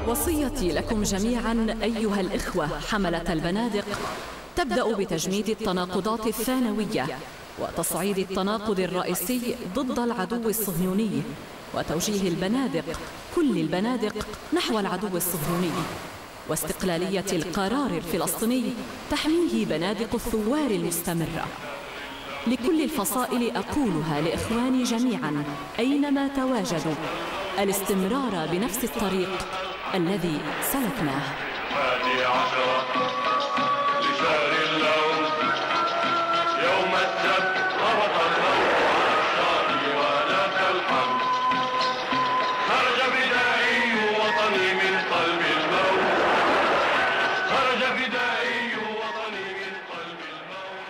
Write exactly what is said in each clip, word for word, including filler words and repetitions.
وصيتي لكم جميعا أيها الإخوة حملة البنادق تبدأ بتجميد التناقضات الثانوية وتصعيد التناقض الرئيسي ضد العدو الصهيوني وتوجيه البنادق كل البنادق نحو العدو الصهيوني واستقلالية القرار الفلسطيني تحميه بنادق الثوار المستمرة. لكل الفصائل أقولها لإخواني جميعا أينما تواجدوا الاستمرار بنفس الطريق الذي سلكناه. هذه عشرة لشهر اللون يوم السبت ربط الخوف على الشاطئ وآلاف الحمد خرج فدائي وطني من قلب الموت خرج فدائي وطني من قلب الموت.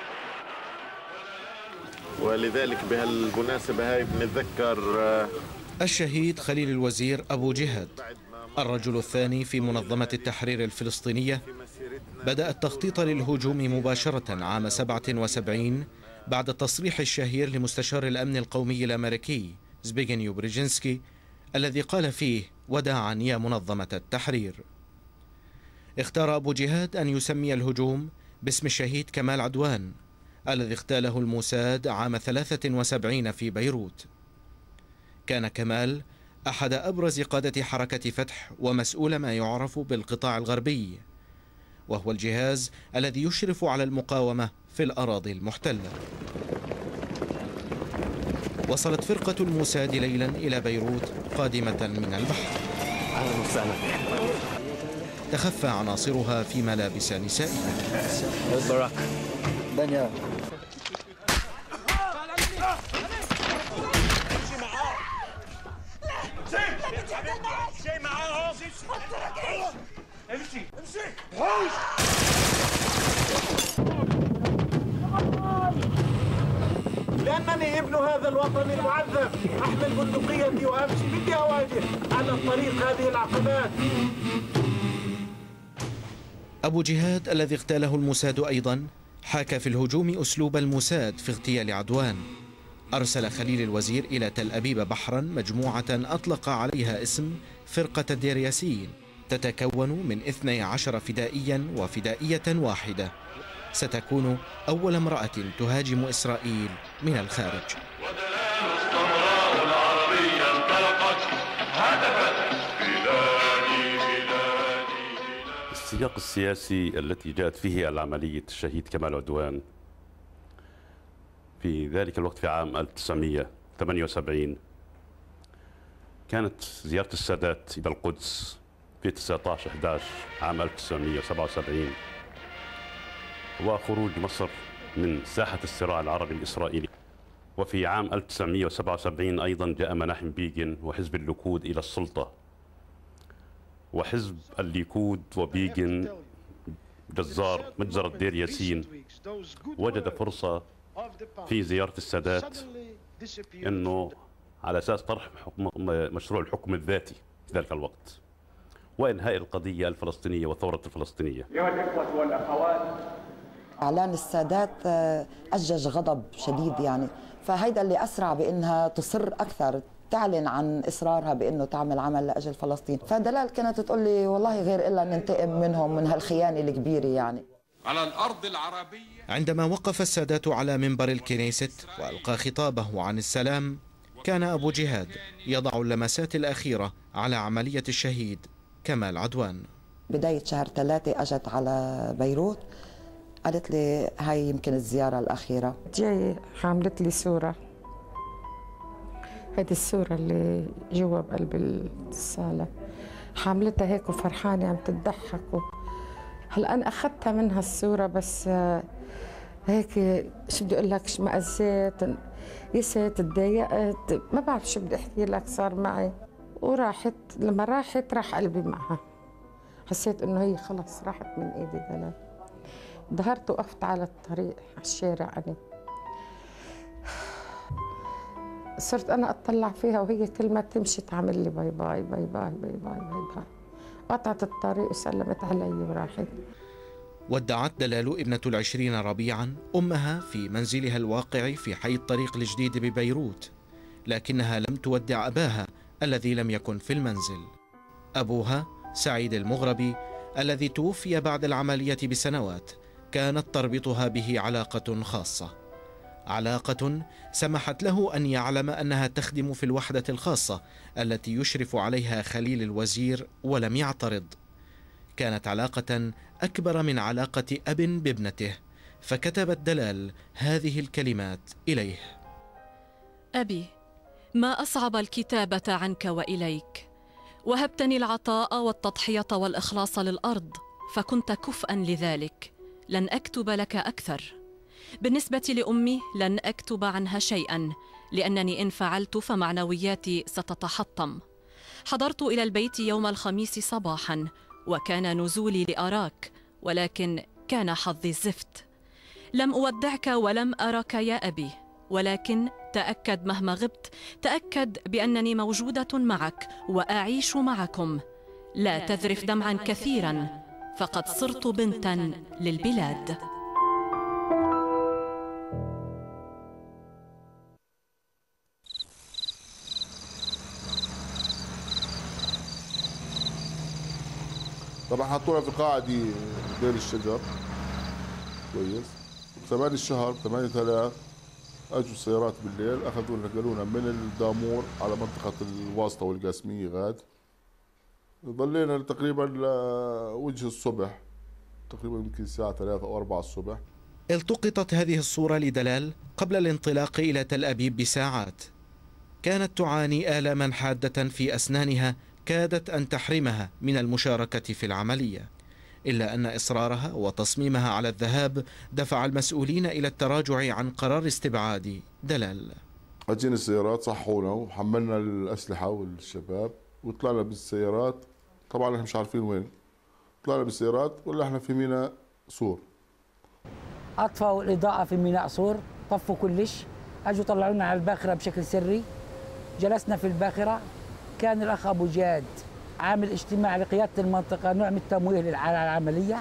ولذلك بهالمناسبة هاي بنتذكر الشهيد خليل الوزير أبو جهاد، الرجل الثاني في منظمة التحرير الفلسطينية، بدأ التخطيط للهجوم مباشرة عام سبعة وسبعين بعد التصريح الشهير لمستشار الأمن القومي الأمريكي زبيغنيو بريجينسكي الذي قال فيه: وداعا يا منظمة التحرير. اختار أبو جهاد أن يسمي الهجوم باسم الشهيد كمال عدوان الذي اغتاله الموساد عام ثلاثة وسبعين في بيروت. كان كمال أحد أبرز قادة حركة فتح ومسؤول ما يعرف بالقطاع الغربي، وهو الجهاز الذي يشرف على المقاومة في الأراضي المحتلة. وصلت فرقة الموساد ليلا إلى بيروت قادمة من البحر. أهلا وسهلا. تخفى عناصرها في ملابس نسائية. براك دنيا. شيء معاهم امشي امشي. لأنني ابن هذا الوطن المعذب أحمل بندقيتي وأمشي بدي أواجه على الطريق هذه العقبات. أبو جهاد الذي اغتاله الموساد أيضا حاكى في الهجوم أسلوب الموساد في اغتيال عدوان. أرسل خليل الوزير إلى تل أبيب بحرا مجموعة أطلق عليها اسم فرقة الدير ياسين، تتكون من اثني عشر فدائيا وفدائية واحدة، ستكون أول امرأة تهاجم إسرائيل من الخارج. ودلال السمراء العربية انطلقت هتفت بلادي بلادي. السياق السياسي التي جاءت فيه العملية الشهيد كمال عدوان في ذلك الوقت في عام ألف وتسعمئة وثمانية وسبعين كانت زيارة السادات إلى القدس في تسعة عشر أحد عشر عام ألف وتسعمئة وسبعة وسبعين، وخروج مصر من ساحة الصراع العربي الإسرائيلي. وفي عام ألف وتسعمئة وسبعة وسبعين أيضا جاء مناحم بيغن وحزب الليكود إلى السلطة، وحزب الليكود وبيغن جزار مجزرة دير ياسين وجد فرصة في زيارة السادات أنه على أساس طرح مشروع الحكم الذاتي في ذلك الوقت وإنهاء القضية الفلسطينية والثورة الفلسطينية. أيها الإخوة والأخوات، إعلان السادات أجج غضب شديد يعني، فهيدا اللي أسرع بأنها تصر أكثر تعلن عن إصرارها بأنه تعمل عمل لأجل فلسطين. فدلال كانت تقول لي والله غير إلا ننتقم منهم من هالخيانة الكبيرة يعني. على الأرض العربية. عندما وقف السادات على منبر الكنيست وألقى خطابه عن السلام، كان أبو جهاد يضع اللمسات الأخيرة على عملية الشهيد كمال عدوان. بداية شهر ثلاثة أجت على بيروت، قالت لي هاي يمكن الزيارة الأخيرة. جاي حاملت لي صورة، هذه الصورة اللي جوا بقلب الصالة، حاملتها هيك وفرحانة عم تضحك. هلا أنا أخذتها منها الصورة بس هيك شو بدي أقول لك، اشمئزيت، يست، تضايقت، ما بعرف شو بدي أحكي لك صار معي. وراحت، لما راحت راح قلبي معها، حسيت إنه هي خلص راحت من إيدي دلال. ظهرت وقفت على الطريق على الشارع، أنا صرت أنا أطلع فيها وهي كل ما تمشي تعمل لي باي باي باي باي باي باي باي باي. قطعت الطريق وسلمت علي وراحت. ودعت دلال ابنة العشرين ربيعا أمها في منزلها الواقع في حي الطريق الجديد ببيروت، لكنها لم تودع أباها الذي لم يكن في المنزل. أبوها سعيد المغربي الذي توفي بعد العملية بسنوات كانت تربطها به علاقة خاصة، علاقة سمحت له أن يعلم أنها تخدم في الوحدة الخاصة التي يشرف عليها خليل الوزير ولم يعترض. كانت علاقة أكبر من علاقة أب بابنته، فكتبت دلال هذه الكلمات إليه: أبي، ما أصعب الكتابة عنك وإليك. وهبتني العطاء والتضحية والإخلاص للأرض، فكنت كفءا لذلك. لن أكتب لك أكثر. بالنسبة لأمي لن أكتب عنها شيئا، لأنني إن فعلت فمعنوياتي ستتحطم. حضرت إلى البيت يوم الخميس صباحا، وكان نزولي لأراك، ولكن كان حظي الزفت. لم أودعك ولم أرك يا أبي، ولكن تأكد مهما غبت، تأكد بأنني موجودة معك وأعيش معكم. لا تذرف دمعا كثيرا، فقد صرت بنتا للبلاد. طبعا حطونا في قاعة دي دير الشجر كويس. ثمانية الشهر ثمانية ثلاث اجوا السيارات بالليل اخذونا نقلونا من الدامور على منطقة الواسطة والقاسمية غاد. ضلينا تقريبا لوجه الصبح، تقريبا يمكن الساعة ثلاثة أو أربعة الصبح. التقطت هذه الصورة لدلال قبل الانطلاق إلى تل أبيب بساعات. كانت تعاني آلاما حادة في أسنانها كادت أن تحرمها من المشاركة في العملية، إلا أن إصرارها وتصميمها على الذهاب دفع المسؤولين إلى التراجع عن قرار استبعاد دلال. أجينا السيارات صحونا وحملنا الأسلحة والشباب وطلعنا بالسيارات. طبعا احنا مش عارفين وين طلعنا بالسيارات ولا احنا في ميناء صور. أطفأوا الإضاءة في ميناء صور، طفوا كلش، أجوا طلعونا على الباخرة بشكل سري. جلسنا في الباخرة. كان الأخ أبو جاد عامل اجتماع لقيادة المنطقة نوع من التمويه على العملية،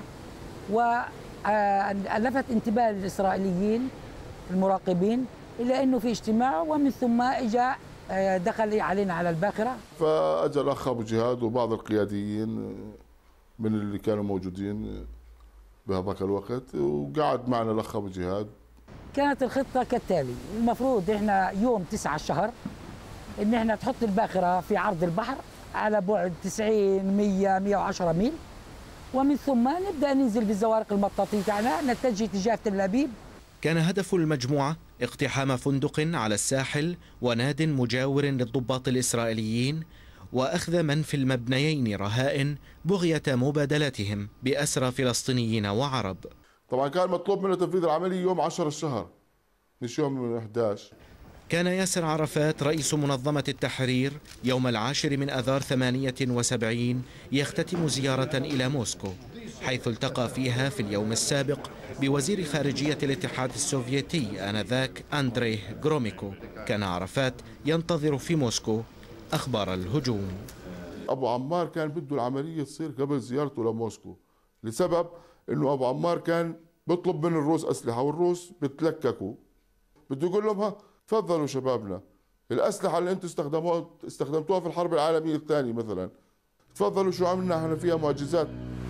ولفت انتباه الإسرائيليين المراقبين إلى أنه في اجتماع، ومن ثم إجا دخل علينا على الباخرة. فأجا الأخ أبو جهاد وبعض القياديين من اللي كانوا موجودين بهذاك الوقت، وقعد معنا الأخ أبو جهاد. كانت الخطة كالتالي: المفروض إحنا يوم تسعة الشهر إن إحنا تحط الباخرة في عرض البحر على بعد تسعين مية مية وعشرة ميل، ومن ثم نبدأ ننزل بالزوارق المطاطية تاعنا نتجه تجاه تل أبيب. كان هدف المجموعة اقتحام فندق على الساحل وناد مجاور للضباط الإسرائيليين، وأخذ من في المبنيين رهائن بغية مبادلتهم بأسرى فلسطينيين وعرب. طبعا كان مطلوب منا تنفيذ العملية يوم عشرة الشهر مش يوم أحد عشر. كان ياسر عرفات رئيس منظمة التحرير يوم العاشر من أذار ثمانية وسبعين يختتم زيارة إلى موسكو، حيث التقى فيها في اليوم السابق بوزير خارجية الاتحاد السوفيتي آنذاك أندريه غروميكو. كان عرفات ينتظر في موسكو أخبار الهجوم. أبو عمار كان بده العملية تصير قبل زيارته لموسكو، لسبب أنه أبو عمار كان بيطلب من الروس أسلحة، والروس بتلككوا. بده يقول لهم: ها تفضلوا شبابنا، الأسلحة اللي أنتم استخدموها استخدمتوها في الحرب العالمية الثانية مثلا، تفضلوا شو عملنا احنا فيها معجزات.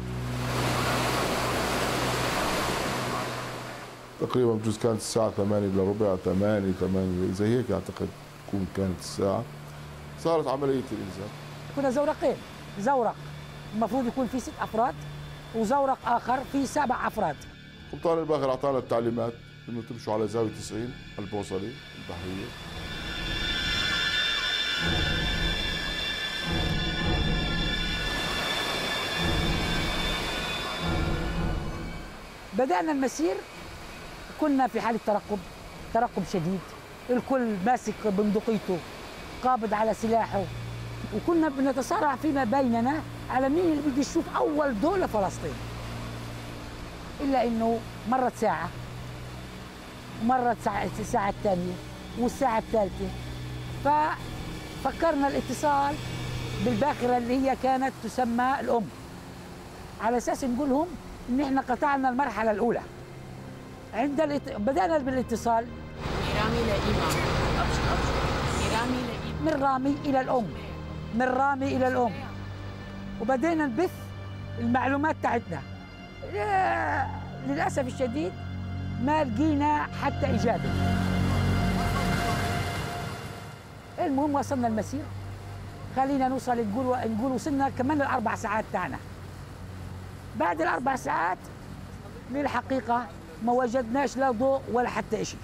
تقريبا بجوز كانت الساعة ثمانية إلا ربع، ثمانية ثمانية زي هيك أعتقد تكون كانت الساعة. صارت عملية الإنزال. كنا زورقين، زورق المفروض يكون في ست أفراد، وزورق آخر في سبع أفراد. قبطان الباخر أعطانا التعليمات إنه تمشوا على زاوية تسعين البوصلي البحرية. بدأنا المسير، كنا في حالة ترقب، ترقب شديد، الكل ماسك بندقيته قابض على سلاحه، وكنا بنتصارع فيما بيننا على مين اللي بده يشوف أول دولة فلسطين. إلا إنه مرت ساعة، مرت ساعة الساعة الثانية والساعة الثالثة، ففكرنا الاتصال بالباخرة اللي هي كانت تسمى الأم، على أساس نقول لهم إن إحنا قطعنا المرحلة الأولى. عند الات... بدأنا بالاتصال من رامي لإمام، من رامي إلى الأم، من رامي إلى الأم. وبدينا نبث المعلومات تاعتنا. للأسف الشديد ما لقينا حتى إجابة. المهم وصلنا المسير، خلينا نوصل نقول نقول وصلنا كمان الأربع ساعات تاعنا. بعد الأربع ساعات للحقيقة ما وجدناش لا ضوء ولا حتى شيء.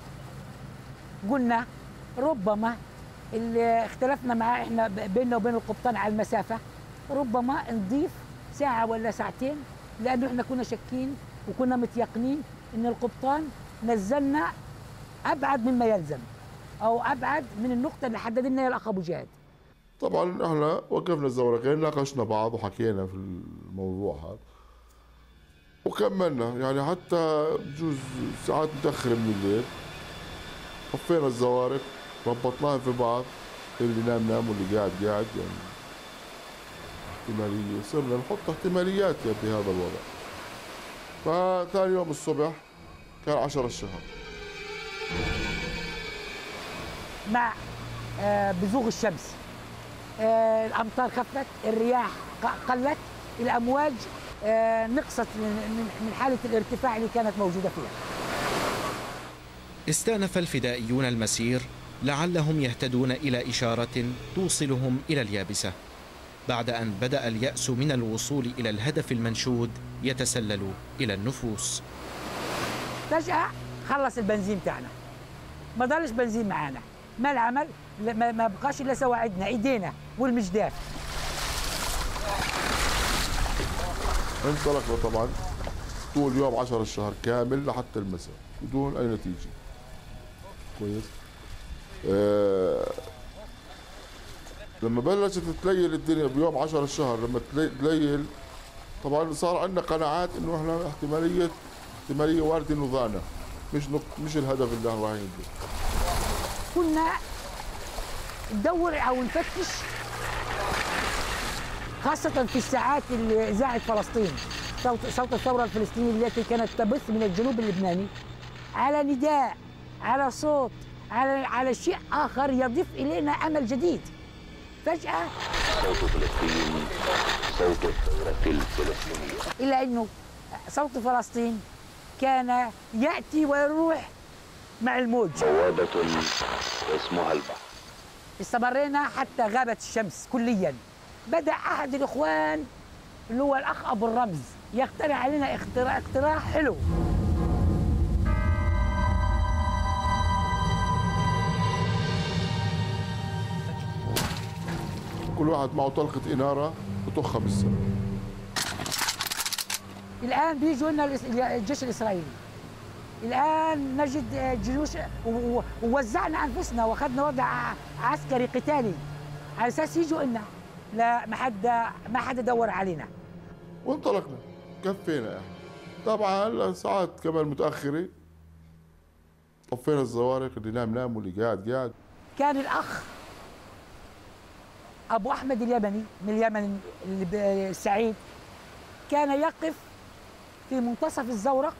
قلنا ربما اللي اختلفنا معاه احنا بيننا وبين القبطان على المسافة، ربما نضيف ساعة ولا ساعتين، لأنه احنا كنا شاكين وكنا متيقنين إن القبطان نزلنا أبعد مما يلزم أو أبعد من النقطة اللي حدد لنا يا الأخ أبو جهاد. طبعا احنا وقفنا الزورقين، ناقشنا بعض وحكينا في الموضوع هذا وكملنا، يعني حتى بجوز ساعات متأخرة من الليل طفينا الزوارق ربطناها في بعض، اللي نام نام واللي قاعد قاعد، يعني احتمالية صرنا نحط احتماليات يعني بهذا الوضع. فثاني يوم الصبح كان عشرة الشهر مع آه بزوغ الشمس، آه الأمطار خفت، الرياح قلت، الأمواج آه نقصت من حالة الارتفاع اللي كانت موجودة فيها. استأنف الفدائيون المسير لعلهم يهتدون إلى إشارة توصلهم إلى اليابسة، بعد أن بدأ اليأس من الوصول إلى الهدف المنشود يتسلل إلى النفوس. فجأة خلص البنزين تاعنا، ما ضلش بنزين معانا، ما العمل؟ ما بقاش إلا سواعدنا إيدينا والمجداف. انطلقنا طبعا طول يوم عشرة الشهر كامل لحتى المساء بدون أي نتيجة. كويس. آه لما بلشت تليل الدنيا بيوم عشرة الشهر، لما تليل طبعا صار عندنا قناعات انه احنا احتماليه احتماليه وارده انه ضعنا، مش مش الهدف اللي احنا رايحين له. كنا ندور او نفتش خاصه في الساعات اللي اذاعه فلسطين صوت صوت الثوره الفلسطينيه التي كانت تبث من الجنوب اللبناني على نداء، على صوت، على على شيء اخر يضيف الينا امل جديد. فجأة صوت فلسطين، صوت الثورة الفلسطينية، إلا أنه صوت فلسطين كان يأتي ويروح مع الموج. بوابة اسمها البحر. استمرينا حتى غابت الشمس كليا. بدأ أحد الإخوان اللي هو الأخ أبو الرمز يقترح علينا اقتراح اقتراح حلو. كل واحد معه طلقة إنارة وطخها بالسماء. الآن بيجوا لنا الجيش الإسرائيلي. الآن نجد جيوش ووزعنا أنفسنا وأخذنا وضع عسكري قتالي على أساس يجوا لنا. لا، ما حدا ما حدا دور علينا. وانطلقنا كفينا احنا. طبعا ساعات كمان متأخرة طفينا الزوارق، اللي نام نام واللي قاعد قاعد. كان الأخ أبو أحمد اليمني من اليمن السعيد كان يقف في منتصف الزورق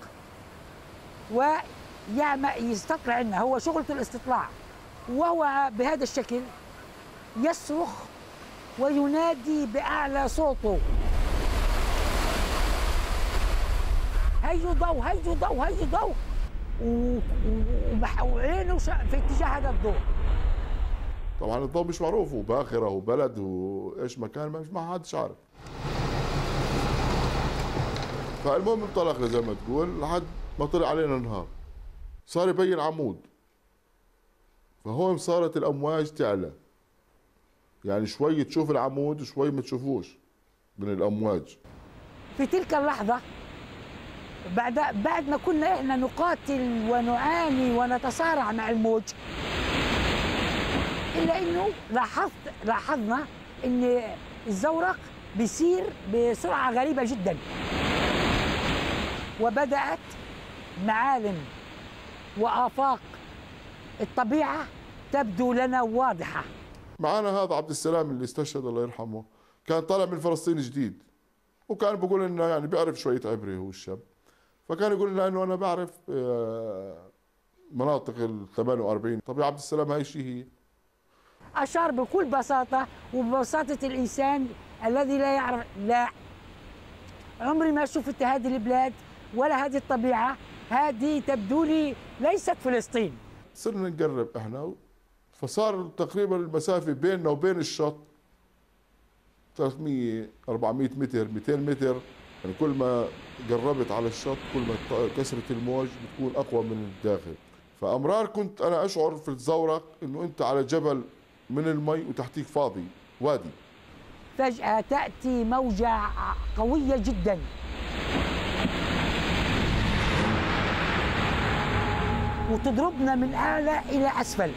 ويعمل يستطلع عنا، هو شغلته الاستطلاع، وهو بهذا الشكل يصرخ وينادي بأعلى صوته: هيجوا ضوء، هيجوا ضوء، هيجوا ضوء، وعينه في اتجاه هذا الضوء. طبعا الضوء مش معروف، وباخره وبلد وايش مكان مش ما حدش عارف. فالمهم انطلقنا زي ما تقول لحد ما طلع علينا نهار، صار يبين عمود، فهون صارت الامواج تعلى، يعني شوي تشوف العمود وشوي ما تشوفوش من الامواج. في تلك اللحظه بعد بعد ما كنا احنا نقاتل ونعاني ونتصارع مع الموج، إلا إنه لاحظت لاحظنا إن الزورق بيسير بسرعة غريبة جدا، وبدأت معالم وآفاق الطبيعة تبدو لنا واضحة. معنا هذا عبد السلام اللي استشهد الله يرحمه، كان طالع من فلسطين جديد، وكان بيقول لنا يعني بيعرف شوية عبري هو الشاب، فكان يقول لنا إنه أنا بعرف مناطق ال ثمانية وأربعين. طب يا عبد السلام هاي شيء هي؟ أشار بكل بساطة وببساطة الإنسان الذي لا يعرف. لا، عمري ما شفت هذه البلاد ولا هذه الطبيعة، هذه تبدو لي ليست فلسطين. صرنا نقرب احنا، فصار تقريبا المسافة بيننا وبين الشط ثلاثمية أربعمية متر مئتين متر، يعني كل ما قربت على الشط كل ما كسرة الموج بتكون أقوى من الداخل. فأمرار كنت أنا أشعر في الزورق إنه أنت على جبل من المي وتحتيك فاضي وادي. فجأة تأتي موجة قوية جدا وتضربنا من أعلى إلى أسفل،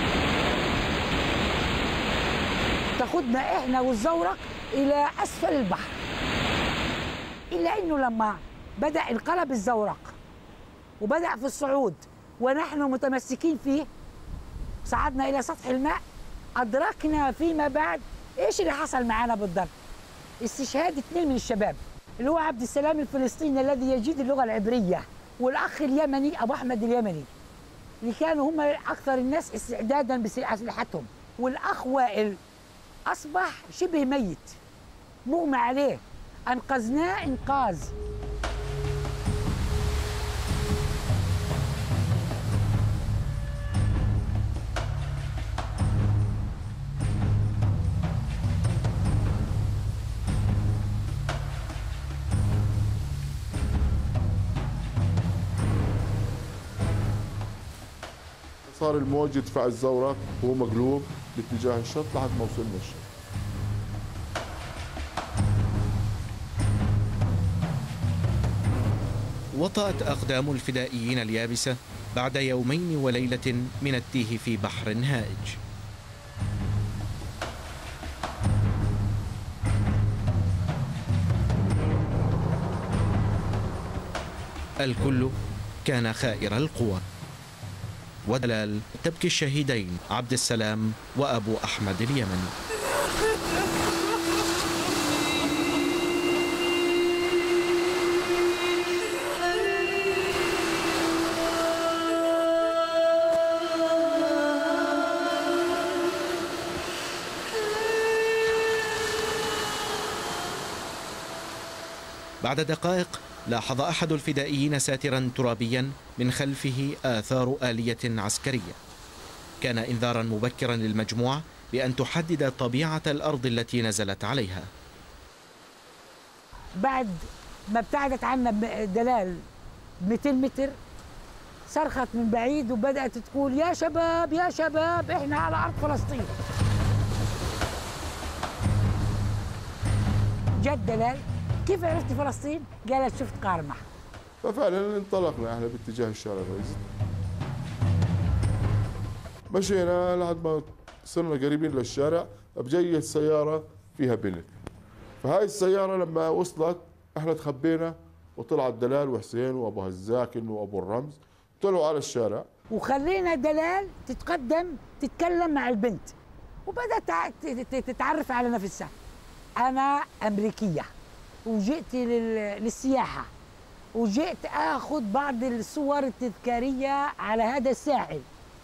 تاخذنا إحنا والزورق إلى أسفل البحر. إلا أنه لما بدأ انقلب الزورق وبدأ في الصعود ونحن متمسكين فيه، صعدنا إلى سطح الماء، أدركنا فيما بعد إيش اللي حصل معنا بالضبط. استشهاد اثنين من الشباب، اللي هو عبد السلام الفلسطيني الذي يجيد اللغة العبرية، والأخ اليمني أبو أحمد اليمني، اللي كانوا هم أكثر الناس استعدادا بأسلحتهم. والأخ وائل أصبح شبه ميت مغمى عليه، أنقذناه إنقاذ. صار الموج يدفع الزورق وهو مقلوب باتجاه الشط لحد ما وصلنا الشط. وطأت أقدام الفدائيين اليابسة بعد يومين وليلة من التيه في بحر هائج. الكل كان خائر القوى، ودلال تبكي الشهيدين عبد السلام وأبو أحمد اليمني. بعد دقائق لاحظ أحد الفدائيين ساترا ترابيا من خلفه آثار آلية عسكرية. كان إنذارا مبكرا للمجموعة بأن تحدد طبيعة الأرض التي نزلت عليها. بعد ما ابتعدت عنا دلال مئتين متر، صرخت من بعيد وبدأت تقول يا شباب يا شباب إحنا على أرض فلسطين. جت دلال، كيف عرفت فلسطين؟ قالت شفت قارمة. ففعلا انطلقنا احنا باتجاه الشارع الرئيسي. مشينا لحد ما صرنا قريبين للشارع، بجيت سيارة فيها بنت. فهاي السيارة لما وصلت احنا تخبينا، وطلعت دلال وحسين وابو هزاكن وابو الرمز طلعوا على الشارع. وخلينا دلال تتقدم تتكلم مع البنت، وبدأت تتعرف على نفسها. أنا أمريكية وجئت للسياحة، وجئت آخذ بعض الصور التذكارية على هذا الساحل.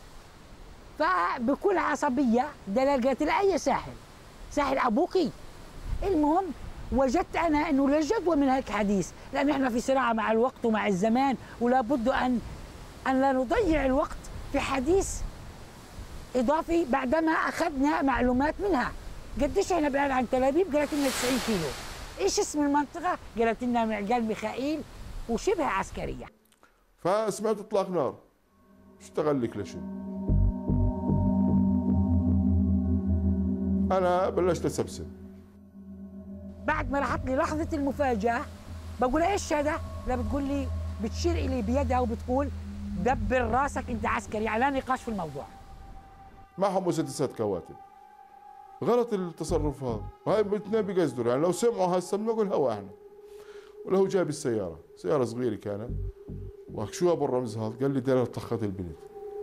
فبكل عصبية دلال قالت لي أي ساحل؟ ساحل أبوكي. المهم وجدت أنا أنه لا جدوى من هيك حديث، لأن إحنا في صراع مع الوقت ومع الزمان، ولا بد أن أن لا نضيع الوقت في حديث إضافي بعدما أخذنا معلومات منها. قديش إحنا بعيد عن تل أبيب؟ قالت لنا تسعين كيلو. إيش اسم المنطقة؟ قالت لنا معقل ميخائيل وشبه عسكرية. فسمعت إطلاق نار، اشتغل لك لشيء. أنا بلشت أسبسب. بعد ما راحت لي لحظة المفاجأة بقول إيش هذا؟ لا بتقول لي، بتشير إلي بيدها وبتقول دبر راسك أنت عسكري، على نقاش في الموضوع. معهم مسدسات كواتب. غلط التصرف هذا، وهي الاثنين بيقصدوا، يعني لو سمعوا هسه بنقول هوا احنا. وله جاب السيارة، سيارة صغيرة كانت، وشو ابو الرمز هذا؟ قال لي دلال طخت البنت.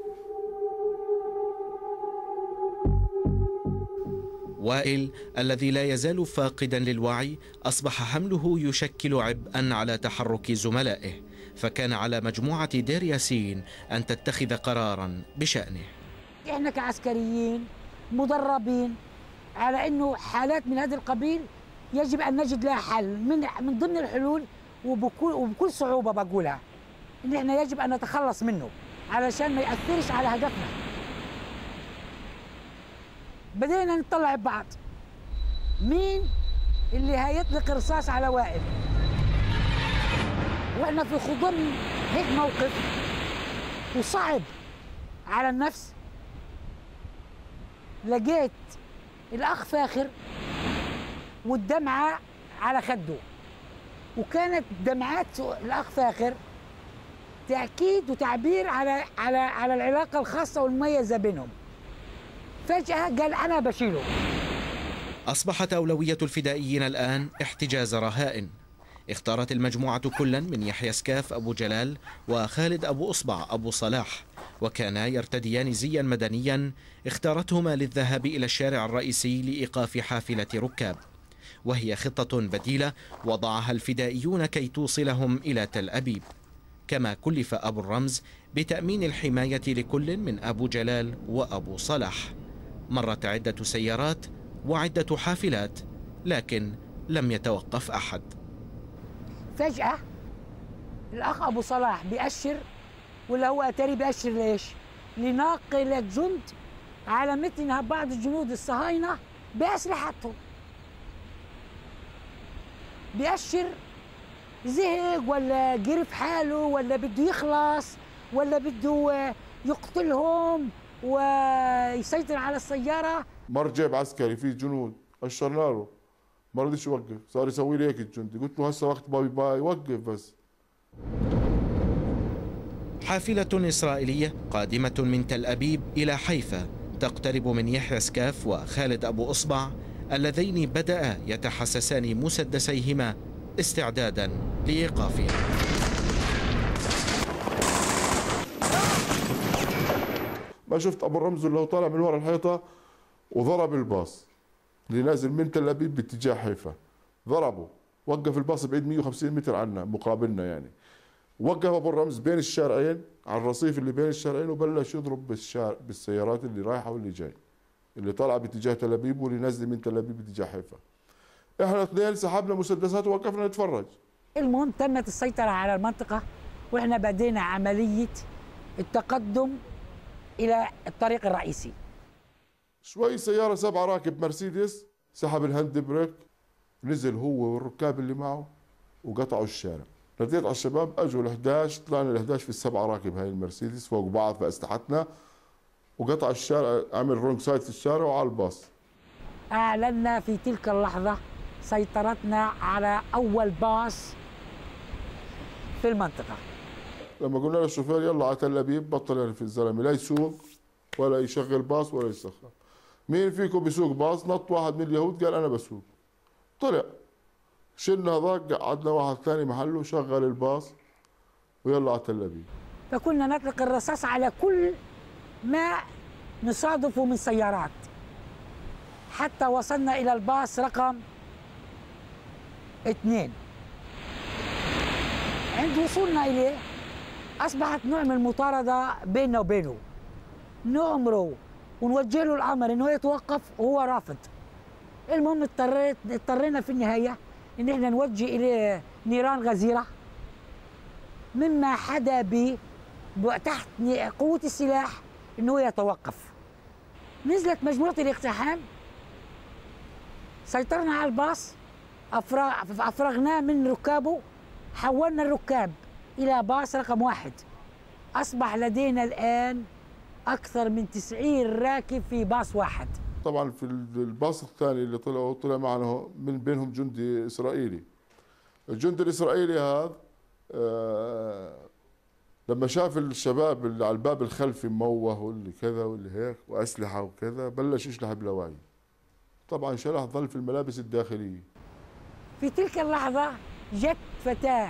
وائل الذي لا يزال فاقدا للوعي أصبح حمله يشكل عبئا على تحرك زملائه، فكان على مجموعة دير ياسين أن تتخذ قرارا بشأنه. احنا كعسكريين مدربين على انه حالات من هذا القبيل يجب ان نجد لها حل. من من ضمن الحلول وبكل وبكل صعوبه بقولها ان احنا يجب ان نتخلص منه علشان ما ياثرش على هدفنا. بدينا نطلع ببعض مين اللي هيطلق رصاص على وائل، واحنا في خضم هيك موقف وصعب على النفس. لقيت الاخ فاخر والدمعه على خده، وكانت دمعات الاخ فاخر تاكيد وتعبير على على على العلاقه الخاصه والمميزه بينهم. فجاه قال انا بشيله. أصبحت أولوية الفدائيين الآن احتجاز رهائن. اختارت المجموعة كلا من يحيى سكاف أبو جلال وخالد أبو أصبع أبو صلاح، وكانا يرتديان زيا مدنيا اختارتهما للذهاب إلى الشارع الرئيسي لإيقاف حافلة ركاب، وهي خطة بديلة وضعها الفدائيون كي توصلهم إلى تل أبيب. كما كلف أبو الرمز بتأمين الحماية لكل من أبو جلال وأبو صلاح. مرت عدة سيارات وعدة حافلات، لكن لم يتوقف أحد. فجأة الأخ أبو صلاح بيأشر، ولا هو أتاري بيأشر ليش؟ لناقلة جند على متنها بعض الجنود الصهاينة بأسلحتهم. بيأشر زهق ولا قرف حاله ولا بده يخلص ولا بده يقتلهم ويسيطر على السيارة. مر جيب عسكري فيه جنود، أشرنا له ما رضيش يوقف، صار يسوي لي هيك الجندي، قلت له هسه وقت بابي باي وقف بس. حافلة إسرائيلية قادمة من تل أبيب إلى حيفا تقترب من يحيى سكاف وخالد أبو أصبع اللذين بدأ يتحسسان مسدسيهما استعدادا لإيقافها. ما شفت أبو الرمز اللي هو طالع من ورا الحيطة وضرب الباص اللي نازل من تل أبيب باتجاه حيفا، ضربه، وقف الباص بعيد مئة وخمسين متر عنا مقابلنا يعني. وقف أبو الرمز بين الشارعين على الرصيف اللي بين الشارعين وبلش يضرب بالشارع بالسيارات اللي رايحة واللي جاي، اللي طالعة باتجاه تل أبيب واللي نازلة من تل أبيب باتجاه حيفا. احنا اثنين سحبنا مسدسات ووقفنا نتفرج. المهم تمت السيطرة على المنطقة، واحنا بدينا عملية التقدم إلى الطريق الرئيسي. شوي سيارة سبعة راكب مرسيدس سحب الهاند بريك، نزل هو والركاب اللي معه وقطعوا الشارع. رديت على الشباب اجوا ال إحدى عشر، طلعنا ال إحدى عشر في السبعة راكب هاي المرسيدس فوق بعض فأسلحتنا، وقطع الشارع، عمل رونج سايد في الشارع وعلى الباص. أعلنا في تلك اللحظة سيطرتنا على أول باص في المنطقة. لما قلنا للشوفير يلا على تل أبيب بطل يعرف الزلمة لا يسوق ولا يشغل باص ولا يسخر. مين فيكم بيسوق باص؟ نط واحد من اليهود قال أنا بسوق. طلع شلنا هذاك قعدنا واحد ثاني محله شغل الباص ويلا على تل أبيب. فكنا نطلق الرصاص على كل ما نصادفه من سيارات حتى وصلنا إلى الباص رقم اثنين. عند وصولنا إليه أصبحت نوع من المطاردة بيننا وبينه، نأمره ونوجه له الأمر إنه يتوقف وهو رافض. المهم اضطريت اضطرينا في النهاية إن إحنا نوجه إليه نيران غزيرة مما حدا به تحت قوة السلاح إنه يتوقف. نزلت مجموعة الاقتحام، سيطرنا على الباص، أفرغناه من ركابه، حولنا الركاب إلى باص رقم واحد. أصبح لدينا الآن أكثر من تسعين راكب في باص واحد. طبعا في الباص الثاني اللي طلعوا طلع معنا من بينهم جندي إسرائيلي. الجندي الإسرائيلي هذا آه لما شاف الشباب اللي على الباب الخلفي موه واللي كذا واللي هيك وأسلحة وكذا بلش يشلح بلواعي. طبعا شلح ظل في الملابس الداخلية. في تلك اللحظة جت فتاة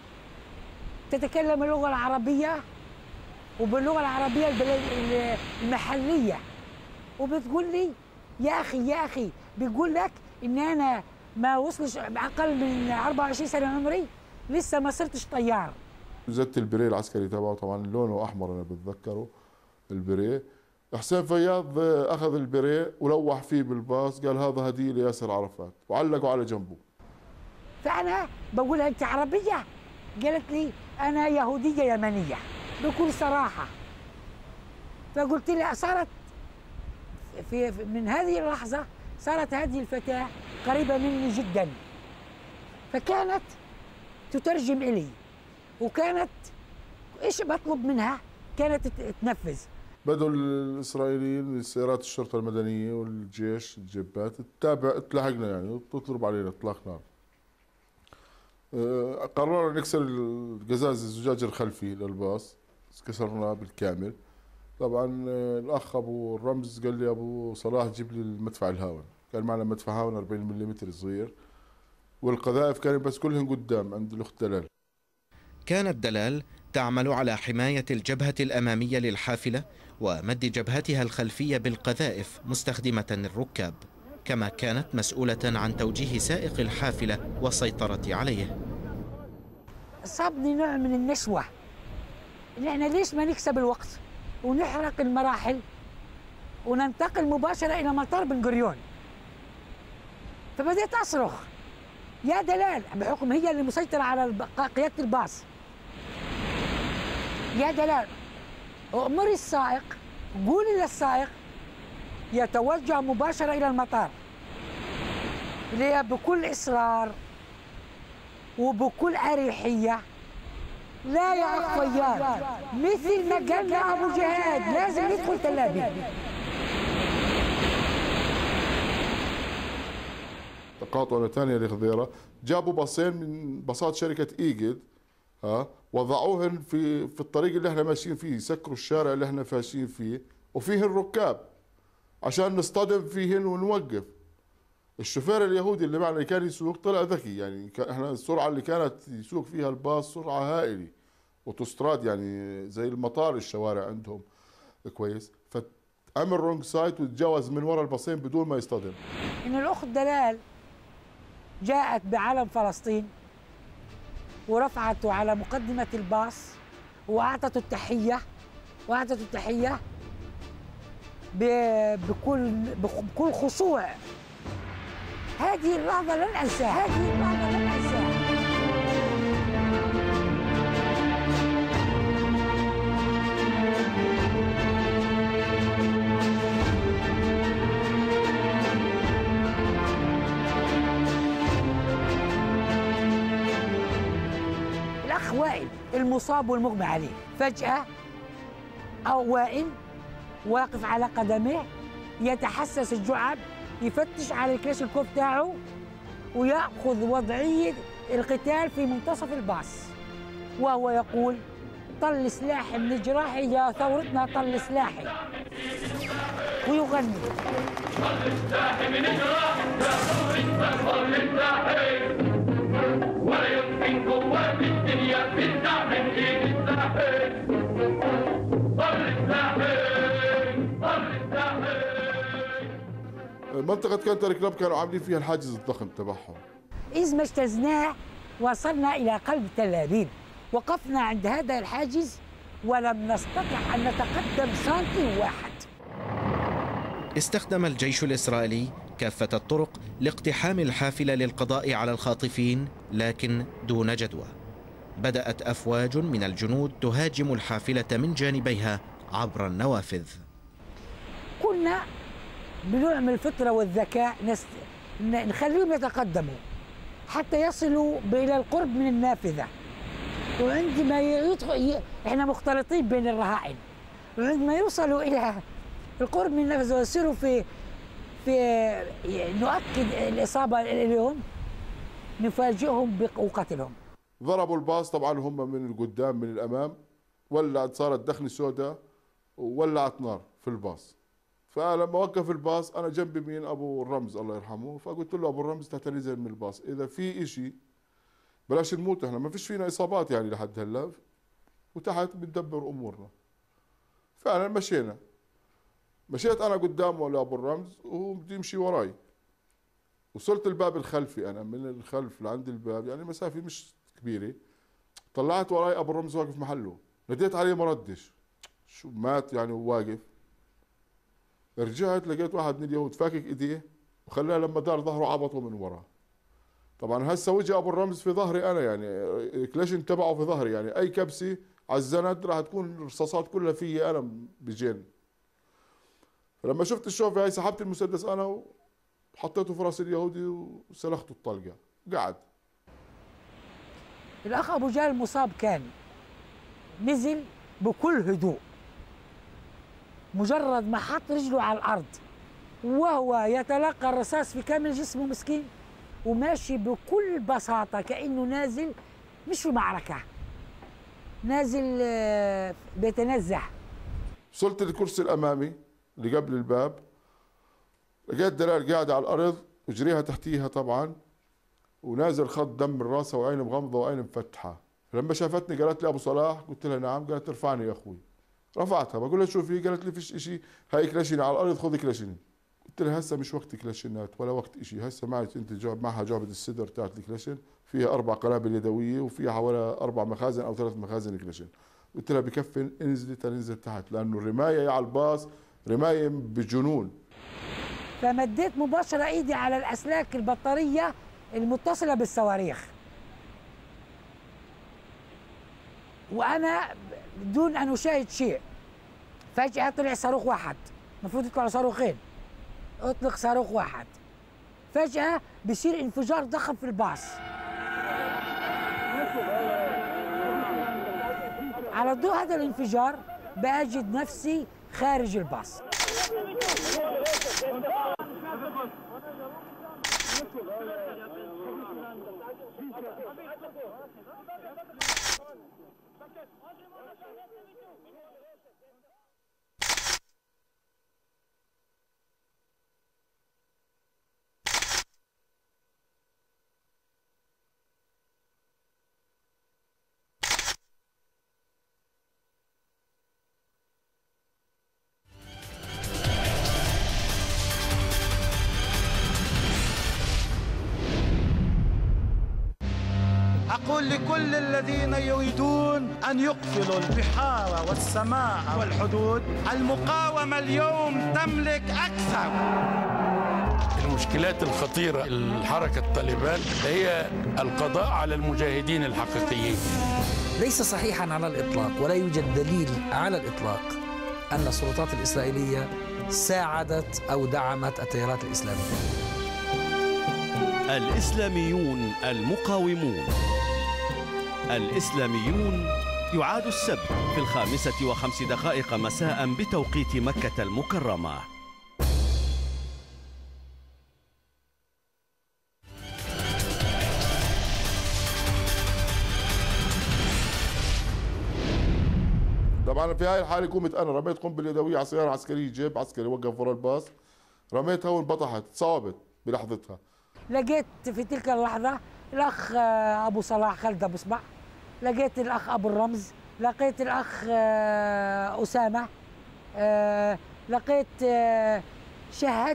تتكلم اللغة العربية وباللغة العربية المحلية، وبتقول لي يا أخي يا أخي بيقول لك إن أنا ما وصلش أقل من أربعة وعشرين سنة عمري لسه ما صرتش طيار. زدت البريه العسكري تبعه، طبعا لونه أحمر أنا بتذكره البريه، حسين فياض اخذ البريء ولوح فيه بالباص، قال هذا هديه لياسر عرفات، وعلقوا على جنبه. فانا بقول لها انت عربيه؟ قالت لي انا يهوديه يمنيه بكل صراحه. فقلت لها صارت في من هذه اللحظه صارت هذه الفتاه قريبه مني جدا، فكانت تترجم الي، وكانت ايش بطلب منها كانت تنفذ. بدأوا الإسرائيليين سيارات الشرطة المدنية والجيش الجبات تتابع، تلاحقنا يعني تضرب علينا إطلاق نار. أه قررنا نكسر القزاز الزجاج الخلفي للباص، كسرناه بالكامل. طبعا الأخ أبو الرمز قال لي أبو صلاح جيب لي المدفع الهاون، كان معنا مدفع هاون أربعين ملم صغير، والقذائف كانت بس كلهن قدام عند الأخت دلال. كانت دلال تعمل على حماية الجبهة الأمامية للحافلة ومد جبهتها الخلفية بالقذائف مستخدمة الركاب، كما كانت مسؤولة عن توجيه سائق الحافلة والسيطرة عليه. صابني نوع من النشوة، إن احنا ليش ما نكسب الوقت ونحرق المراحل وننتقل مباشرة إلى مطار بن غوريون. فبدأت أصرخ يا دلال، بحكم هي اللي مسيطرة على قيادة الباص، يا دلال أمري السائق، قولي للسائق يتوجه مباشرة إلى المطار. ليه بكل إصرار وبكل أريحية. لا يا أخ فياض، مثل ما قال لنا أبو جهاد لازم ندخل تل أبيب. تقاطعنا ثانية لخضيرة، جابوا باصين من باصات شركة إيجد، ها، وضعوهن في في الطريق اللي احنا ماشيين فيه، سكروا الشارع اللي احنا ماشيين فيه، وفيهن ركاب عشان نصطدم فيهن ونوقف. الشوفير اليهودي اللي معنا اللي كان يسوق طلع ذكي، يعني احنا السرعه اللي كانت يسوق فيها الباص سرعه هائله، اوتوستراد يعني زي المطار الشوارع عندهم كويس، فعمل رونج سايت وتجاوز من وراء الباصين بدون ما يصطدم. ان الاخت دلال جاءت بعلم فلسطين ورفعته على مقدمه الباص واعطته التحيه واعطته التحيه بكل بكل خشوع. هذه اللحظة لن أنساها، هذه اللحظة لن أنساها. الأخ وائل المصاب والمغمى عليه، فجأة أو وائل واقف على قدميه يتحسس الجعب، يفتش على الكلاشينكوف تاعه ويأخذ وضعية القتال في منتصف الباص، وهو يقول طل سلاحي من جراحي يا ثورتنا طل سلاحي، ويغني طل سلاحي من جراحي يا ثورتنا طل سلاحي، ولا يمكن قوة في الدنيا في الدعم من ايد السلاحي، طل سلاحي طل سلاحي. منطقة كانتر كلاب كانوا عاملين فيها الحاجز الضخم تبعهم. إذ ما اجتزناه وصلنا إلى قلب تل أبيب، وقفنا عند هذا الحاجز ولم نستطع أن نتقدم سنتي واحد. استخدم الجيش الإسرائيلي كافة الطرق لاقتحام الحافلة للقضاء على الخاطفين، لكن دون جدوى. بدأت أفواج من الجنود تهاجم الحافلة من جانبيها عبر النوافذ. كنا بنوع من الفطرة والذكاء نست... نخليهم يتقدموا حتى يصلوا إلى القرب من النافذة، وعندما يدخل ي... احنا مختلطين بين الرهائن، وعندما يوصلوا إلى القرب من النافذة ويصيروا في في نؤكد الإصابة اليوم، نفاجئهم وقتلهم. ضربوا الباص طبعا هم من القدام من الأمام، ولعت صارت دخنة سوداء وولعت نار في الباص. فلما وقف الباص انا جنبي مين ابو الرمز الله يرحمه، فقلت له ابو الرمز تحت نزل من الباص، اذا في اشي بلاش نموت، احنا ما فيش فينا اصابات يعني لحد هلا، وتحت بندبر امورنا. فعلا مشينا مشيت انا قدامه لابو الرمز وهو بده يمشي وراي. وصلت الباب الخلفي انا من الخلف لعند الباب، يعني مسافه مش كبيره. طلعت وراي ابو الرمز واقف محله، ناديت عليه ما ردش، شو مات يعني وواقف. رجعت لقيت واحد من اليهود فاكك ايديه وخلاه لما دار ظهره عبطه من وراه. طبعا هسه وجه ابو الرمز في ظهري انا، يعني الكلاشن تبعه في ظهري، يعني اي كبسه على الزند راح تكون الرصاصات كلها فيي انا بجن. فلما شفت الشوفه هاي سحبت المسدس انا وحطيته في راس اليهودي وسلخته الطلقه، قعد. الاخ ابو جهل المصاب كان نزل بكل هدوء، مجرد ما حط رجله على الارض وهو يتلقى الرصاص في كامل جسمه مسكين، وماشي بكل بساطه كانه نازل مش في معركه، نازل بيتنزه. وصلت للكرسي الامامي اللي قبل الباب، لقيت دلال قاعده على الارض وجريها تحتيها طبعا، ونازل خط دم من راسها وعين مغمضه وعين مفتحه. لما شافتني قالت لي ابو صلاح، قلت لها نعم، قالت ارفعني يا اخوي. رفعتها بقول لها شوفي، قالت لي فيش شيء، هاي كلاشيني على الارض، خذي كلاشيني. قلت لها هسه مش وقت كلاشينات ولا وقت شيء، هسه معك انت جواب معها جوابة الصدر تاعت الكلاشين، فيها اربع قنابل يدويه وفيها حوالي اربع مخازن او ثلاث مخازن كلاشين. قلت لها بكفي انزلي تنزل تحت، لانه الرمايه على الباص رمايه بجنون. فمديت مباشره ايدي على الاسلاك البطاريه المتصله بالصواريخ، وانا بدون ان اشاهد شيء. فجاه طلع صاروخ واحد، المفروض يطلعوا صاروخين، اطلق صاروخ واحد. فجاه بصير انفجار ضخم في الباص. على ضوء هذا الانفجار بجد نفسي خارج الباص. أقول لكل الذين يريدون أن يقفلوا البحار والسماء والحدود، المقاومة اليوم تملك أكثر. المشكلات الخطيرة الحركة طالبان هي القضاء على المجاهدين الحقيقيين. ليس صحيحا على الإطلاق، ولا يوجد دليل على الإطلاق أن السلطات الإسرائيلية ساعدت أو دعمت التيارات الإسلامية. الإسلاميون المقاومون. الإسلاميون يعاد السبت في الخامسة وخمس دقائق مساء بتوقيت مكة المكرمة. طبعا في هاي الحاله قمت انا رميت قنبله يدويه على سياره عسكريه، جيب عسكري وقف ورا الباص، رميتها وانبطحت، صابت بلحظتها. لقيت في تلك اللحظه الاخ ابو صلاح خالد ابو صبع، لقيت الاخ ابو الرمز، لقيت الاخ اسامه، لقيت شاهدت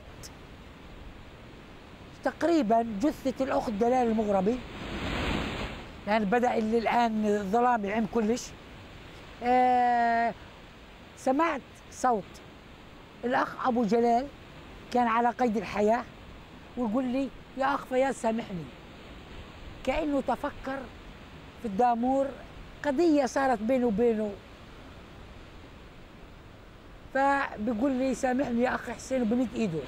تقريبا جثه الاخت دلال المغربي، يعني بدا الان الظلام يعم كلش. آه سمعت صوت الأخ أبو جلال كان على قيد الحياة ويقول لي يا أخ فياض سامحني، كأنه تفكر في الدامور قضية صارت بينه وبينه، فبيقول لي سامحني يا أخ حسين وبمد إيده.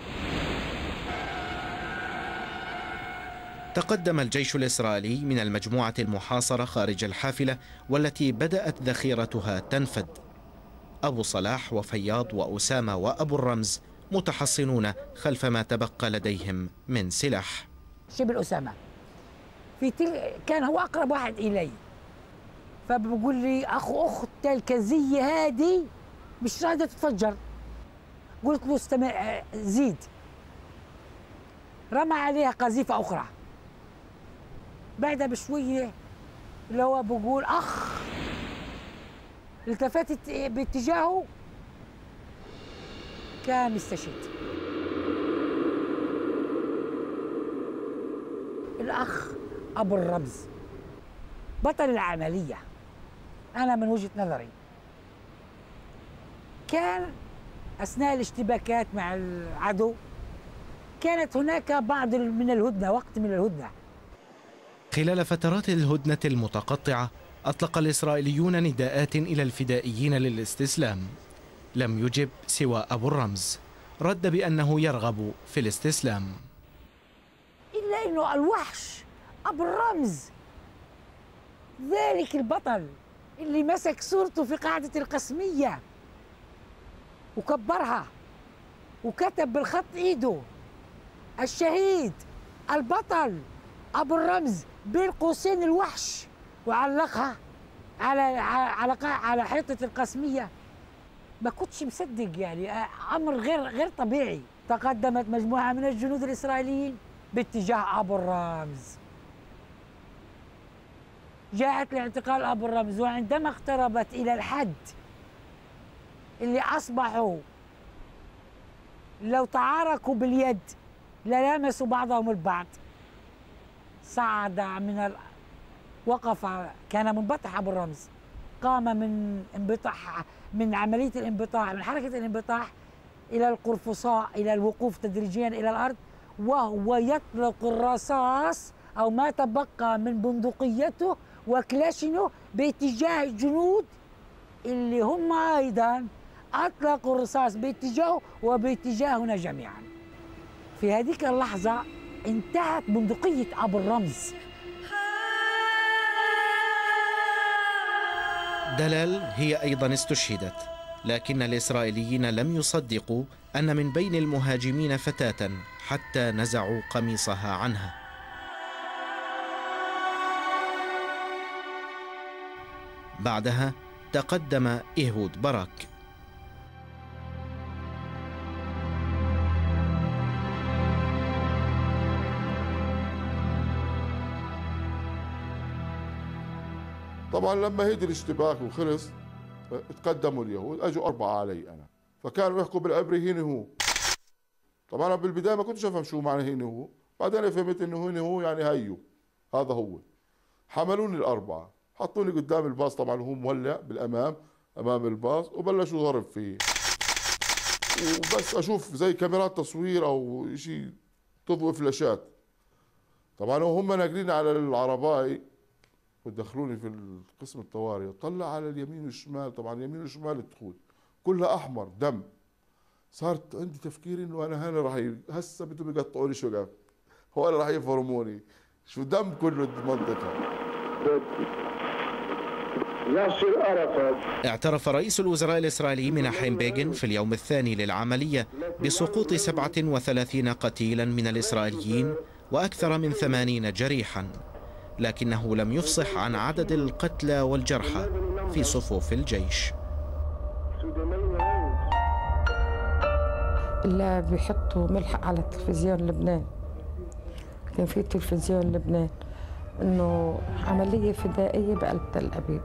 تقدم الجيش الإسرائيلي من المجموعة المحاصرة خارج الحافلة والتي بدأت ذخيرتها تنفد. أبو صلاح وفياض وأسامة وأبو الرمز متحصنون خلف ما تبقى لديهم من سلاح. شبل أسامة في تل... كان هو أقرب واحد إلي، فبقول لي أخو أخت الكزية هذه مش راضية تتفجر. قلت له استمع زيد، رمى عليها قذيفة أخرى. بعدها بشوية اللي هو بقول أخ، التفتت باتجاهه كان مستشهد. الأخ أبو الرمز بطل العملية، أنا من وجهة نظري كان أثناء الاشتباكات مع العدو كانت هناك بعض من الهدنة، وقت من الهدنة. خلال فترات الهدنة المتقطعة أطلق الإسرائيليون نداءات إلى الفدائيين للاستسلام. لم يجب سوى أبو الرمز، رد بأنه يرغب في الاستسلام. إلا أنه الوحش أبو الرمز ذلك البطل اللي مسك صورته في قاعدة القسمية وكبرها وكتب بالخط إيده الشهيد البطل أبو الرمز بين قوسين الوحش، وعلقها على على على حيطة القسمية. ما كنتش مصدق، يعني أمر غير غير طبيعي. تقدمت مجموعة من الجنود الإسرائيليين باتجاه أبو الرمز، جاءت لاعتقال أبو الرمز، وعندما اقتربت إلى الحد اللي أصبحوا لو تعاركوا باليد للامسوا بعضهم البعض، صعد من ال... وقف، كان منبطح أبو الرمز، قام من انبطاح، من عملية الانبطاح، من حركة الانبطاح إلى القرفصاء، إلى الوقوف تدريجيا إلى الأرض، وهو يطلق الرصاص أو ما تبقى من بندقيته وكلاشينه باتجاه الجنود اللي هم أيضا أطلقوا الرصاص باتجاهه وباتجاهنا جميعا. في هذيك اللحظة انتهت بندقية أبو الرمز. دلال هي أيضا استشهدت، لكن الإسرائيليين لم يصدقوا أن من بين المهاجمين فتاة حتى نزعوا قميصها عنها. بعدها تقدم إيهود باراك. طبعا لما هيدي الاشتباك وخلص تقدموا اليهود، اجوا اربعه علي انا، فكانوا يحكوا بالعبري هنا هو. طبعا انا بالبدايه ما كنتش افهم شو معنى هنا هو، بعدين فهمت انه هنا هو يعني هيو، هذا هو. حملوني الاربعه، حطوني قدام الباص، طبعا هو مولع بالامام امام الباص، وبلشوا ضرب فيه. وبس اشوف زي كاميرات تصوير او شيء تضوي فلاشات. طبعا وهم ناقلين على العرباي ودخلوني في القسم الطوارئ، طلع على اليمين والشمال، طبعا اليمين والشمال الدخول كلها احمر دم. صارت عندي تفكير انه انا هنا راح ي... هسه بدهم يقطعوني شقق، هو راح يفرموني، شو دم كله المنطقه. ياسر عرفات. اعترف رئيس الوزراء الإسرائيلي مناحم بيغن في اليوم الثاني للعملية بسقوط سبعة وثلاثين قتيلا من الإسرائيليين وأكثر من ثمانين جريحا، لكنه لم يفصح عن عدد القتلى والجرحى في صفوف الجيش. اللي بيحطوا ملحق على التلفزيون لبنان، كان في تلفزيون لبنان انه عمليه فدائيه بقلب تل ابيب.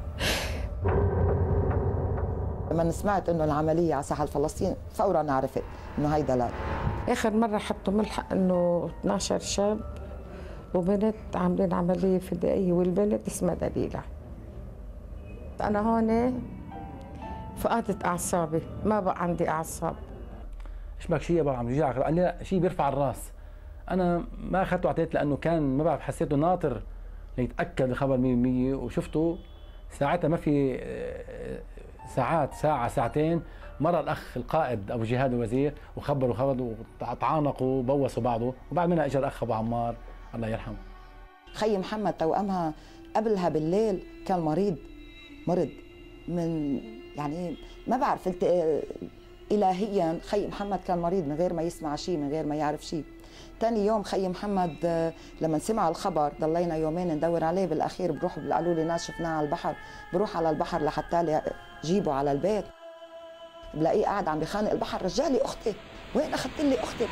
لما سمعت انه العمليه على ساحل فلسطين فورا عرفت انه هي دلال. اخر مره حطوا ملحق انه اثنعش شاب وبنت عاملين عمليه فدائيه، والبنت اسمها دليله. انا هون فقدت اعصابي، ما بقى عندي اعصاب. اشبك شيء بقى عم يوجعك، قال لي شيء بيرفع الراس. انا ما اخذته اعطيت لانه كان ما بعرف، حسيته ناطر ليتاكد الخبر مية بالمية، وشفته ساعتها ما في ساعات، ساعه ساعتين مر الاخ القائد ابو جهاد الوزير وخبروا خبر وتعانقوا وبوسوا بعضه، وبعد منها اجى الاخ ابو عمار الله يرحمه. خي محمد توأمها قبلها بالليل كان مريض، مرض من يعني ما بعرف قلت الهيا خي محمد كان مريض من غير ما يسمع شيء، من غير ما يعرف شيء. ثاني يوم خي محمد لما سمع الخبر ضلينا يومين ندور عليه، بالاخير بروح قالوا لي ناس شفناه على البحر، بروح على البحر لحتى جيبه على البيت، بلاقيه قاعد عم بخانق البحر. رجع لي اختي، وين اخذت لي اختي؟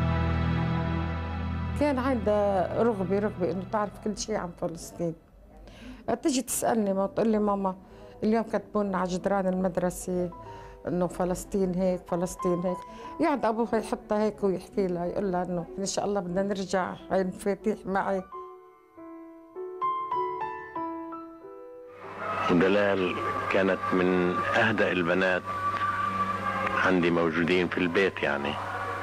كان عندها رغبة رغبة إنه تعرف كل شيء عن فلسطين، تجي تسألني ما تقول لي ماما اليوم كتبوا لنا على جدران المدرسة انه فلسطين هيك فلسطين هيك، يقعد ابوها يحطها هيك ويحكي لها يقول لها انه ان شاء الله بدنا نرجع عين مفاتيح معي. دلال كانت من اهدأ البنات عندي موجودين في البيت، يعني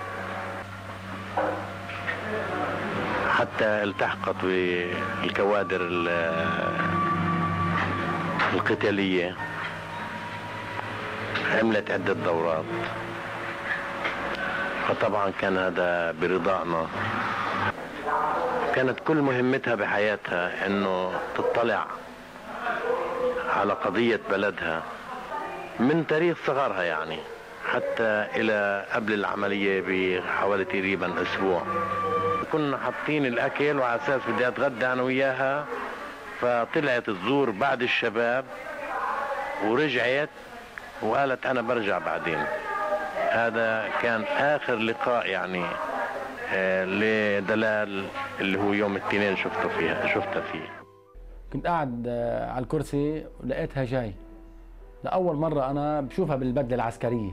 حتى التحقت بالكوادر القتالية، عملت عدة دورات، فطبعا كان هذا برضانا. كانت كل مهمتها بحياتها انه تطلع على قضية بلدها من تاريخ صغرها، يعني حتى الى قبل العملية بحوالي تقريبا اسبوع. كنا حاطين الاكل وعلى اساس بدي اتغدى انا وياها، فطلعت تزور بعض الشباب ورجعت وقالت انا برجع بعدين. هذا كان اخر لقاء يعني لدلال اللي هو يوم الاثنين شفته فيها شفتها فيه. كنت قاعد على الكرسي ولقيتها جاي لأول مرة أنا بشوفها بالبدلة العسكرية.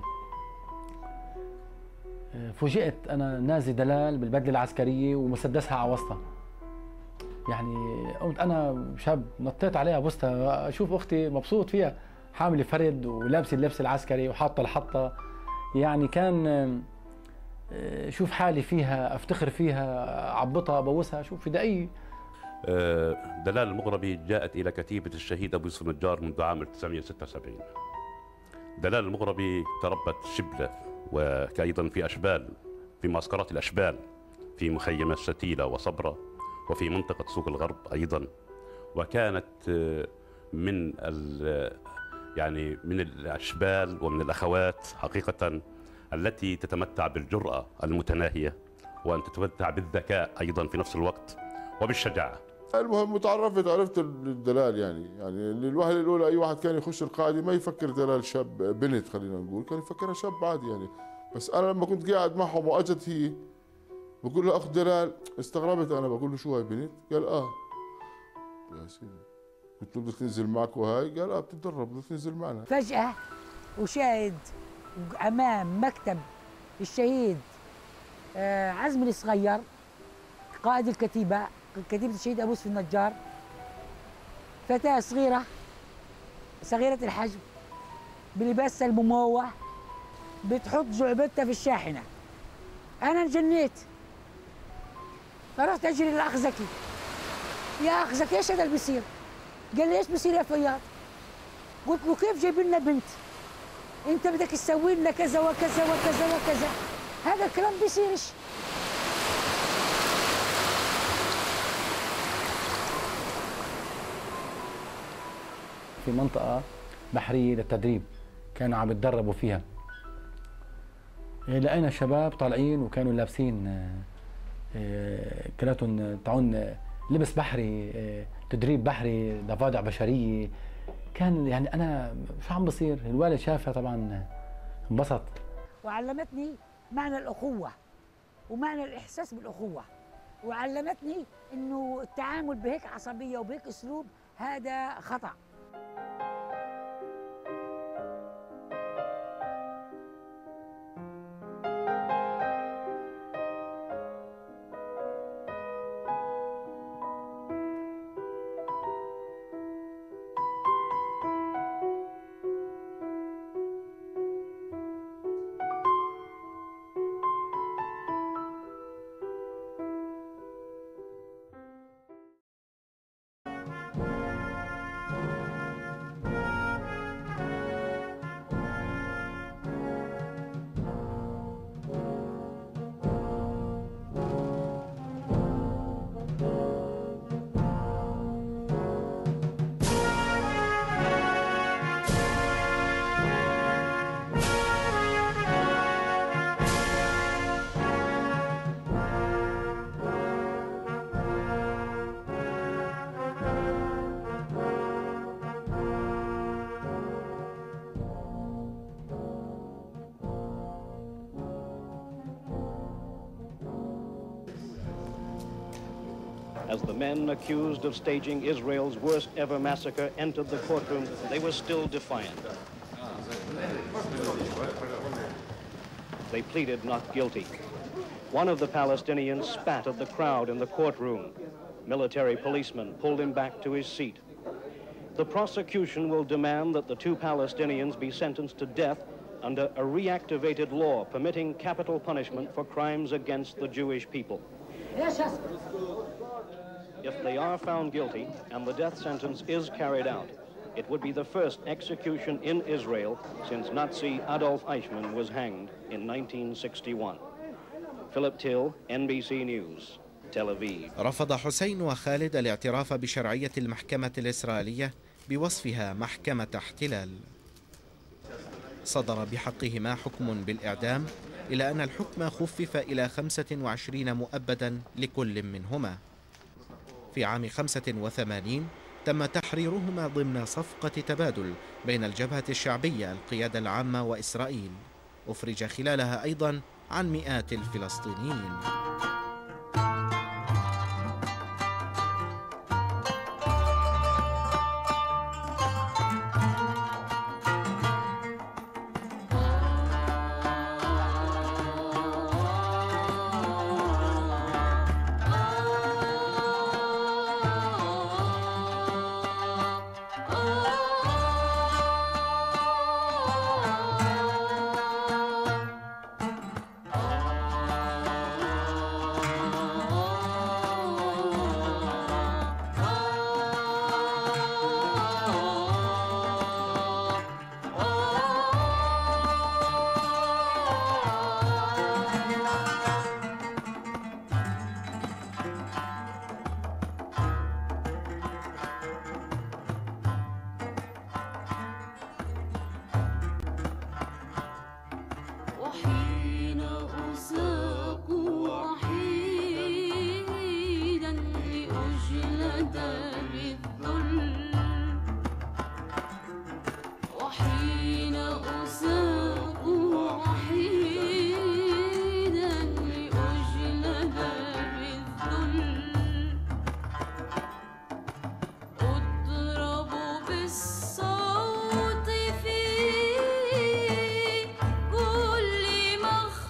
فوجئت أنا نازل دلال بالبدلة العسكرية ومسدسها على وسطها. يعني قمت أنا شاب نطيت عليها بوستها، أشوف أختي مبسوط فيها حاملة فرد ولابسة اللبس العسكري وحاطة الحطة. يعني كان شوف حالي فيها، أفتخر فيها، أعبطها، أبوسها، شوف فدائية. دلال المغربي جاءت إلى كتيبة الشهيد أبو يوسف النجار منذ عام ألف وتسعمئة وستة وسبعين. دلال المغربي تربت شبلة وأيضا في أشبال، في معسكرات الأشبال، في مخيمات شتيلة وصبرة، وفي منطقة سوق الغرب أيضا. وكانت من يعني من الأشبال ومن الأخوات حقيقة التي تتمتع بالجرأة المتناهية، وأن تتمتع بالذكاء أيضا في نفس الوقت وبالشجاعة. المهم تعرفت عرفت الدلال، يعني يعني الوهله الاولى اي واحد كان يخش القاعده ما يفكر دلال شاب بنت، خلينا نقول كان يفكرها شاب عادي يعني. بس انا لما كنت قاعد معهم واجت هي بقول له اخ دلال، استغربت انا بقول له شو هاي بنت؟ قال اه. يا سيدي قلت له بدك تنزل معك وهاي؟ قال اه بتتدرب بدك تنزل معنا. فجأة وشاهد امام مكتب الشهيد عزمي الصغير قائد الكتيبة كتيبة الشهيد أبو يوسف النجار، فتاة صغيرة صغيرة الحجم بلباسها المموه بتحط جعبتها في الشاحنة. أنا انجنيت فرحت أجري للأخ زكي، يا أخ زكي إيش هذا اللي بيصير؟ قال لي إيش بيصير يا فياض؟ قلت له كيف جايب لنا بنت؟ أنت بدك تسوي لنا كذا وكذا وكذا وكذا، هذا الكلام بيصيرش. في منطقة بحرية للتدريب كانوا عم يتدربوا فيها، لقينا شباب طالعين وكانوا لابسين كلاتهم تاعون لبس بحري، تدريب بحري، ضفادع بشرية. كان يعني أنا شو عم بصير؟ الوالد شافها طبعا انبسط. وعلمتني معنى الأخوة ومعنى الإحساس بالأخوة، وعلمتني إنه التعامل بهيك عصبية وبهيك أسلوب هذا خطأ. As the men accused of staging Israel's worst ever massacre entered the courtroom, they were still defiant. They pleaded not guilty. One of the Palestinians spat at the crowd in the courtroom. Military policemen pulled him back to his seat. The prosecution will demand that the two Palestinians be sentenced to death under a reactivated law permitting capital punishment for crimes against the Jewish people. If they are found guilty and the death sentence is carried out, it would be the first execution in Israel since Nazi Adolf Eichmann was hanged in nineteen sixty-one. Philip Till, N B C News, Tel Aviv. رفض حسين وخالد الاعتراف بشرعية المحكمة الإسرائيلية بوصفها محكمة احتلال. صدر بحقهما حكم بالإعدام، إلى أن الحكم خفف إلى خمسة وعشرين مؤبدا لكل منهما. في عام خمسة وثمانين تم تحريرهما ضمن صفقة تبادل بين الجبهة الشعبية القيادة العامة وإسرائيل، أفرج خلالها أيضا عن مئات الفلسطينيين.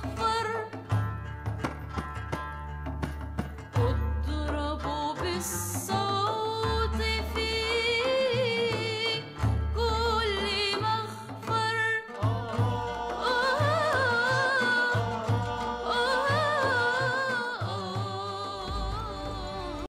This